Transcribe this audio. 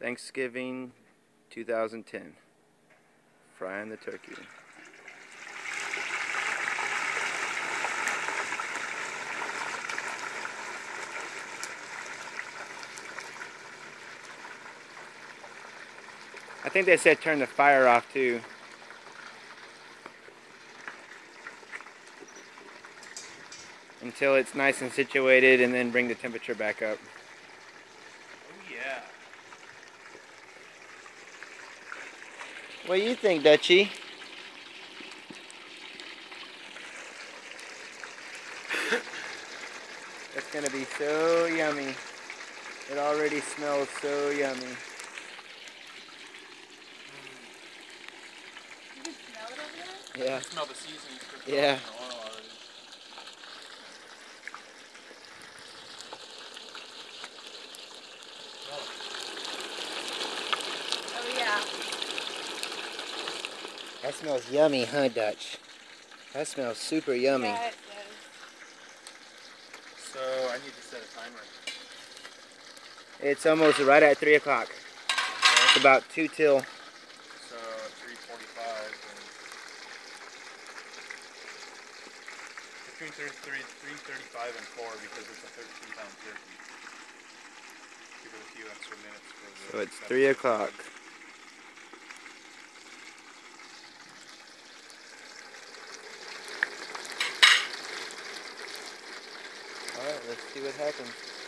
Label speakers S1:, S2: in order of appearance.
S1: Thanksgiving 2010. Frying the turkey. I think they said turn the fire off too. Until it's nice and situated, and then bring the temperature back up.
S2: Oh yeah.
S1: What do you think, Dutchie? It's gonna be so yummy. It already smells so yummy.
S3: You can smell it over there?
S1: Yeah.
S2: I can smell the seasoning cooked
S1: Yeah.
S2: in the oil already.
S3: Oh yeah.
S1: That smells yummy, huh, Dutch? That smells super yummy.
S3: Yeah, it does.
S2: So I need to set a timer.
S1: It's almost right at 3 o'clock. It's about 2 till.
S2: So 3:45 and between 3:35 and 4 because it's a 13-pound turkey. Give it a few extra minutes for the.
S1: So it's 3 o'clock. Alright, let's see what happens.